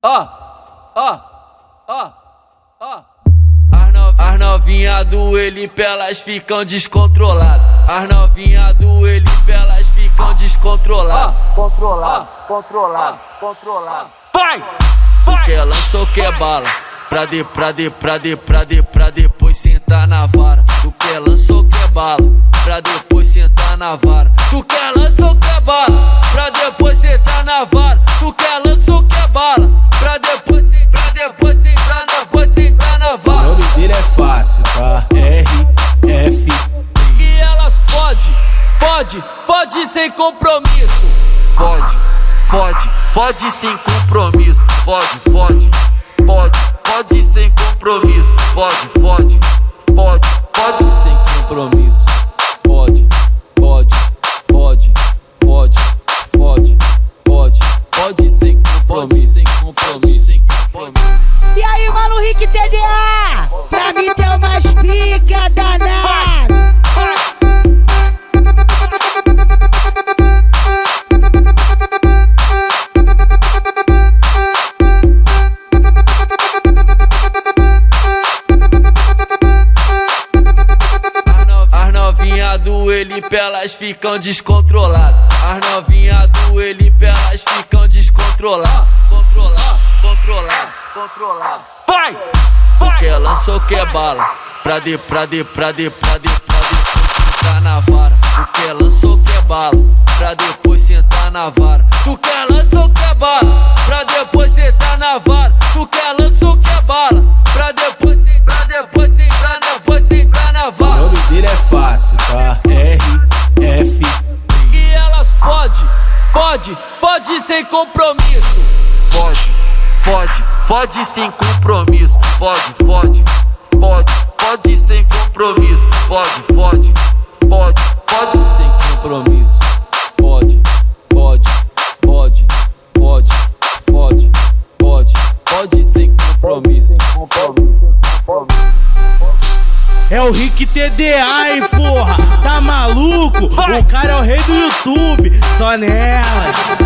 Ó. As novinha do Elipe, elas ficam descontroladas. As novinha do Elipe, elas ficam descontroladas. Controlado. Vai! Porque lançou que é bala. Pra depois sentar na vara. Tu que lançou que é bala. Pra depois sentar na vara. Tu que lançou que é bala. Pra depois sentar na vara. Tu que lançou que é bala. Pra depois sentar na vara. O nome dele é fácil, tá? RF. E elas fode sem compromisso. Fode sem compromisso. Fode sem compromisso. Fode sem compromisso. Fode sem compromisso. E aí, mano, Rick TDA? Pra mim tem umas pica danada. As novinha do Elipe, elas ficam descontroladas. As novinha do Elipe, elas ficam descontroladas. Controlado. Vai! Porque lançou que é bala. Pra depois sentar na vara. Porque lançou que é bala. Pra depois sentar na vara. Tu que lançou que é bala. Pra depois sentar na vara. Tu que lançou que é bala. Pra depois sentar na O vara. nome dele é fácil, tá? RF. E elas fode sem compromisso. Fode sem compromisso. Fode sem compromisso. Fode sem compromisso. Fode sem compromisso. É o Rick TDA, hein, porra? Tá maluco? O cara é o rei do YouTube. Só nela.